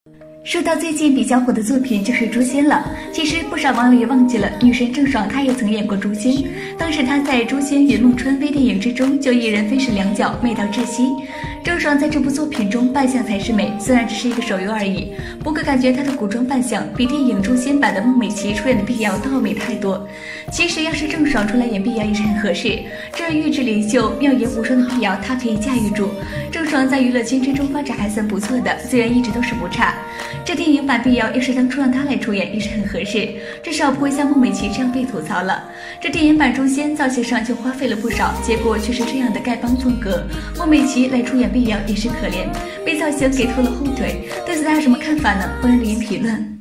说到最近比较火的作品就是《诛仙》了，其实不少网友也忘记了女神郑爽她也曾演过诛仙，当时她在《诛仙云梦春》微电影之中就一人分饰两角，美到窒息。郑爽在这部作品中扮相才是美，虽然只是一个手游而已，不过感觉她的古装扮相比电影《诛仙》版的孟美岐出演的碧瑶都要美太多。其实要是郑爽出来演碧瑶也是很合适，这玉质灵秀、妙言无双的碧瑶她可以驾驭住。郑爽在娱乐圈之中发展还算不错的，虽然一直都是不差。这电影版碧瑶要是当初让她来出演也是很合适，至少不会像孟美岐这样被吐槽了。这电影版诛仙造型上就花费了不少，结果却是这样的丐帮风格，孟美岐来出演碧瑶也是可怜，被造型给拖了后腿。对此大家有什么看法呢？欢迎留言评论。